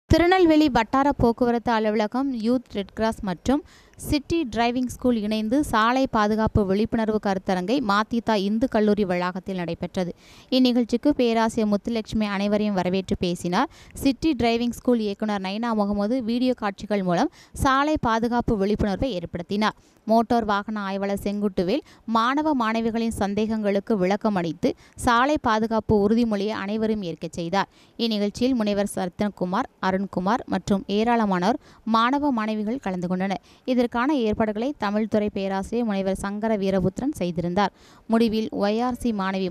திருநெல்வேலி வட்டார போக்குவரத்து அலுவலகம், யூத் ரெட் கிராஸ் மற்றும் சிட்டி டிரைவிங் ஸ்கூல் இணைந்து சாலை பாதுகாப்பு விழிப்புணர்வு கருத்தரங்கை மாத்திதா இந்து கல்லூரி வளாகத்தில் நடைபெற்றது. இந்நிகழ்ச்சிக்கு பேராசிரியர் முத்துலட்சுமி அனைவரையும் வரவேற்று பேசினார். சிட்டி டிரைவிங் ஸ்கூல் இயக்குநர் நைனா முகமது வீடியோ காட்சிகள் மூலம் சாலை பாதுகாப்பு விழிப்புணர்வை ஏற்படுத்தினார். மோட்டார் வாகன ஆய்வாளர் செங்குட்டுவேல் மாணவ மாணவிகளின் சந்தேகங்களுக்கு விளக்கம் அளித்து சாலை பாதுகாப்பு உறுதிமொழியை அனைவரும் ஏற்கச் செய்தார். இந்நிகழ்ச்சியில் முனைவர் சரத்குமார், அருண்குமார் மற்றும் ஏராளமானோர் மாணவ மாணவிகள் கலந்து கொண்டனர். இதற்கான ஏற்பாடுகளை தமிழ் துறை பேராசிரியர் முனைவர் சங்கர வீரபுத்திரன் செய்திருந்தார். முடிவில் ஒய்ஆர்சி மாணவி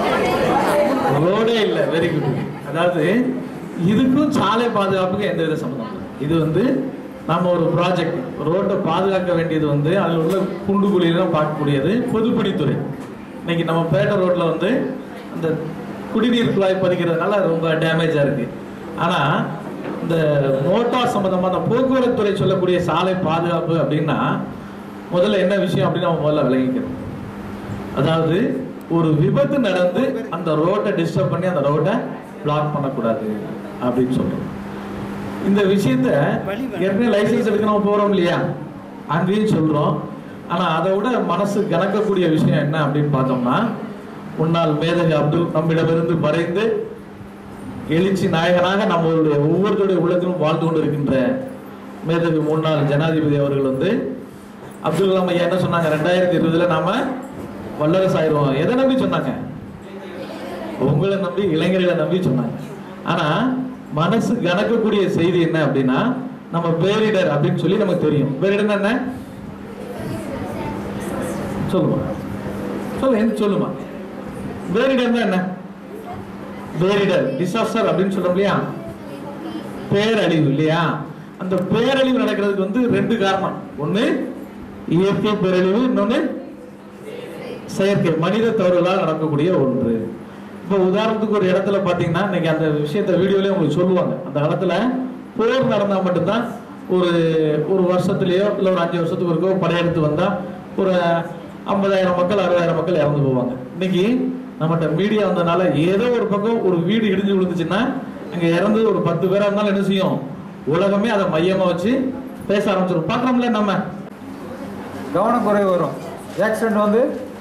அதாவது இதுக்கும் சாலை பாதுகாப்புக்கு எந்த வித சம்பந்தம். இது நம்ம ஒரு ப்ராஜெக்ட் ரோட்டை பாதுகாக்க வேண்டியது அதில் உள்ள குண்டு குழியெல்லாம் பார்க்கக்கூடியது பொதுப்பணித்துறை. இன்னைக்கு நம்ம பேட்டை ரோட்டில் அந்த குடிநீர் குழாய் பதிக்கிறதுனால ரொம்ப டேமேஜாக இருக்குது. ஆனால் இந்த மோட்டார் சம்பந்தமான போக்குவரத்துறை சொல்லக்கூடிய சாலை பாதுகாப்பு அப்படின்னா முதல்ல என்ன விஷயம் அப்படின்னு நம்ம முதல்ல விளங்கிக்கணும். அதாவது ஒரு விபத்து நடந்து அந்த ரோட்டை டிஸ்டர்ப் பண்ணி அந்த ரோட்டை பிளாக் பண்ணக்கூடாது அப்படின்னு சொல்றோம். இந்த விஷயத்த ஏற்கனவே லைசன்ஸ் எடுக்க நம்ம போறோம் இல்லையா, அங்கேயும் சொல்றோம். ஆனா அதை விட மனசு கணக்கக்கூடிய விஷயம் என்ன அப்படின்னு பார்த்தோம்னா, முன்னாள் மேதகு அப்துல் நம்மிடமிருந்து மறைந்து எழுச்சி நாயகனாக நம்மளுடைய ஒவ்வொருத்தருடைய உள்ளத்திலும் வாழ்ந்து கொண்டு இருக்கின்ற மேதகு முன்னாள் ஜனாதிபதி அவர்கள் அப்துல் கலாம் ஐயா என்ன சொன்னாங்க, 2020 நாம வல்லரசு ஆயிடுவோம். எதை நம்பி சொன்னாங்க? உங்களை நம்பி, இளைஞர்களை நம்பி சொன்னாங்க. ஆனா மனசு கணக்கக்கூடிய செய்தி என்ன அப்படின்னா, நம்ம பேரிடர் அப்படின்னு சொல்லி நமக்கு தெரியும். பேரிடர் என்ன சொல்லுமா, சொல்லுமா. பேரிடர் என்ன? பேரிடர் டிசாஸ்டர் அப்படின்னு சொல்றோம் இல்லையா, பேரழிவு இல்லையா. அந்த பேரழிவு நடக்கிறதுக்கு 2 காரணம். ஒண்ணு இயற்கை பேரழிவு, இன்னொன்னு செயற்கை மனித தவறுகளால் நடக்கக்கூடிய ஒன்று. இப்போ உதாரணத்துக்கு ஒரு இடத்துல பார்த்தீங்கன்னா, இன்னைக்கு அந்த விஷயத்த வீடியோலயே உங்களுக்கு சொல்லுவாங்க. அந்த காலத்துல போர் நடந்தால் மட்டும்தான் ஒரு வருஷத்துலயோ இல்லை ஒரு 5 வருஷத்துக்கு இருக்கோ படையெடுத்து வந்தா ஒரு 50,000 மக்கள் 60,000 மக்கள் இறந்து போவாங்க. இன்னைக்கு நம்மகிட்ட மீடியா வந்ததுனால ஏதோ ஒரு பக்கம் ஒரு வீடு இடிஞ்சு விழுந்துச்சுன்னா அங்க இறந்து ஒரு 10 பேரா இருந்தாலும் என்ன செய்யும், உலகமே அதை மையமா வச்சு பேச ஆரம்பிச்சிடும். பார்க்கறோம்ல, நம்ம கவனக்குறைவு வரும். ஆக்சிடென்ட்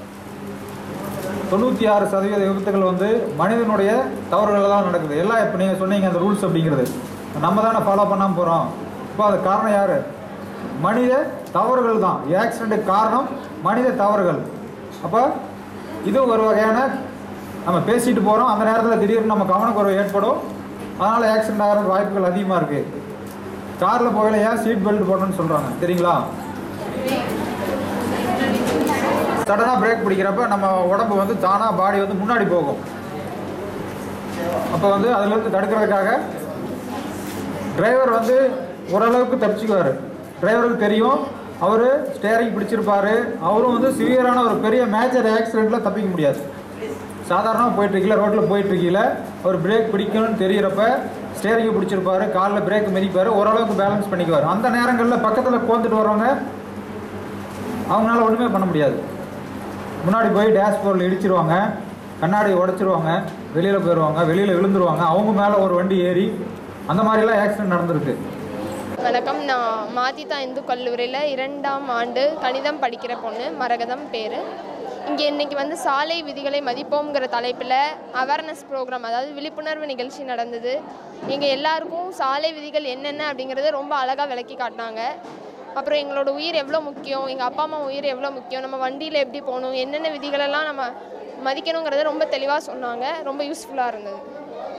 96% விபத்துகள் மனிதனுடைய தவறுகள் தான் நடக்குது. எல்லாம் இப்போ நீங்கள் சொன்னீங்க அந்த ரூல்ஸ் அப்படிங்கிறது நம்ம தானே ஃபாலோ பண்ணாமல் போகிறோம். இப்போ அது காரணம் யார்? மனித தவறுகள் தான். ஆக்சிடென்ட்டுக்கு காரணம் மனித தவறுகள். அப்போ இது ஒரு வகையான நம்ம பேசிட்டு போகிறோம், அந்த நேரத்தில் திடீர்னு நம்ம கவனக்குறைவு ஏற்படும், அதனால் ஆக்சிடென்ட் ஆகிறதுக்கு வாய்ப்புகள் அதிகமாக இருக்குது. காரில் போகல ஏன் சீட் பெல்ட் போடணும்னு சொல்கிறாங்க தெரியுங்களா? சடனாக பிரேக் பிடிக்கிறப்ப நம்ம உடம்பு தானாக பாடி முன்னாடி போகும். அப்போ அதிலிருந்து தடுக்கிறதுக்காக டிரைவர் ஓரளவுக்கு தப்பிச்சுக்குவார். டிரைவருக்கு தெரியும், அவர் ஸ்டேரிங் பிடிச்சிருப்பார். அவரும் சிவியரான ஒரு பெரிய மேஜர் ஆக்சிடெண்ட்டில் தப்பிக்க முடியாது. சாதாரணமாக போயிட்டுருக்கீங்கள, ரோட்டில் போயிட்டுருக்கீங்கள, அவர் பிரேக் பிடிக்கணும்னு தெரிகிறப்ப ஸ்டேரிங்கை பிடிச்சிருப்பார், காலில் பிரேக் மிதிப்பார், ஓரளவுக்கு பேலன்ஸ் பண்ணிக்குவார். அந்த நேரங்களில் பக்கத்தில் உட்காந்துட்டு வரவங்க அவங்களால ஒன்றுமே பண்ண முடியாது. முன்னாடி போய் டேஷ்போர்டில் இடிச்சிருவாங்க, கண்ணாடி உடைச்சிருவாங்க, வெளியில் போயிடுவாங்க, வெளியில் விழுந்துருவாங்க, அவங்க மேலே ஒரு வண்டி ஏறி அந்த மாதிரிலாம் ஆக்சிடென்ட் நடந்திருக்கு. வணக்கம், நான் மாத்திதா இந்து கல்லூரியில் 2ஆம் ஆண்டு கணிதம் படிக்கிற பொண்ணு, மரகதம் பேர். இங்கே இன்றைக்கி சாலை விதிகளை மதிப்போங்கிற தலைப்பில் அவேர்னஸ் ப்ரோக்ராம், அதாவது விழிப்புணர்வு நிகழ்ச்சி நடந்தது. எங்கள் எல்லாருக்கும் சாலை விதிகள் என்னென்ன அப்படிங்கிறத ரொம்ப அழகாக விளக்கி காட்டினாங்க. அப்புறம் எங்களோட உயிர் எவ்வளோ முக்கியம், எங்கள் அப்பா அம்மா உயிர் எவ்வளோ முக்கியம், நம்ம வண்டியில் எப்படி போகணும், என்னென்ன விதிகளெல்லாம் நம்ம மதிக்கணுங்கிறத ரொம்ப தெளிவாக சொன்னாங்க. ரொம்ப யூஸ்ஃபுல்லாக இருந்தது.